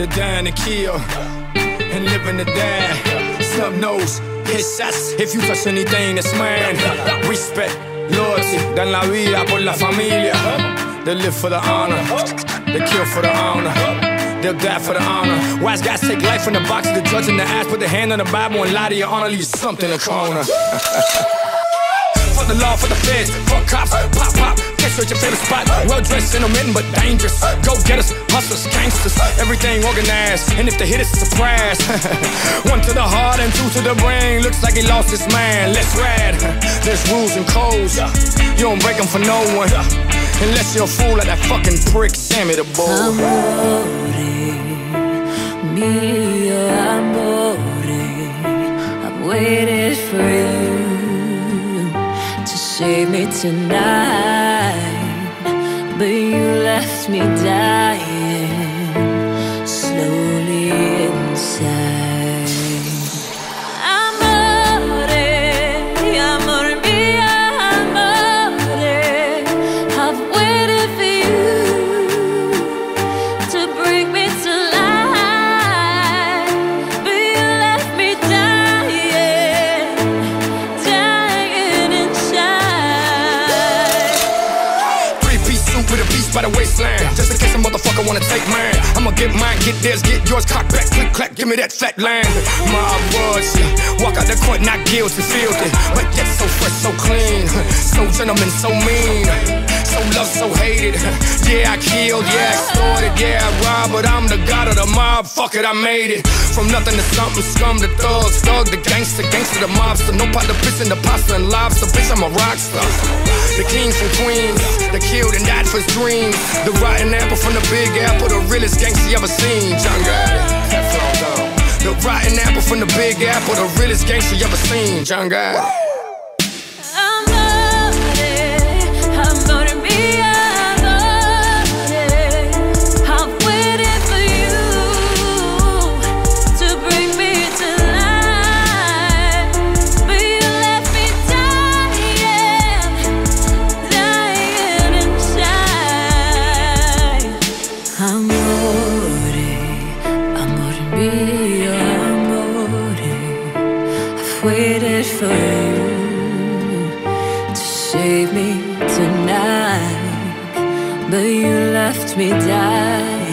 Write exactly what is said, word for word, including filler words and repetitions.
to dying to kill and living to die. Snub nose, hit shots if you touch anything that's mine. Respect, loyalty, dan la vida por la familia. They live for the honor, they kill for the honor, they'll die for the honor. Wise guys take life from the box of the judge in the ass, put the hand on the Bible and lie to your honor, leave something in the corner. Fuck the law, for the feds, fuck cops, pop, pop, get straight your favorite spot. Well dressed, intermittent, but dangerous. Go get us, hustlers, gangsters, everything organized. And if they hit us, a surprise. One to the heart and two to the brain. Looks like he lost his man, let's ride. There's rules and codes, you don't break them for no one. Unless you're a fool like that fucking prick Sammy the Bull. Amore, mio amore, I've waited for you to save me tonight, but you left me dying slowly inside. With a beast by the waistline, just in case a motherfucker wanna take mine. I'ma get mine, get theirs, get yours, cock back, click, clack, give me that fat line. My words, walk out the court, not guilty, filthy, but yet so fresh, so clean, so gentleman, so mean, so loved, so hated. Yeah, I killed, yeah, I extorted, yeah, I robbed, but I'm the god of the mob. Fuck it, I made it. From nothing to something, scum to thugs, thug to gangster, gangster to mobster. No pot to piss in the pasta and lobster, bitch, I'm a rock star. The kings and queens, that killed and died for his dreams. The rotten apple from the Big Apple, the realest gangster you ever seen. John got it. The rotten apple from the Big Apple, the realest gangster you ever seen. John got it. Waited for you to save me tonight, but you left me dying.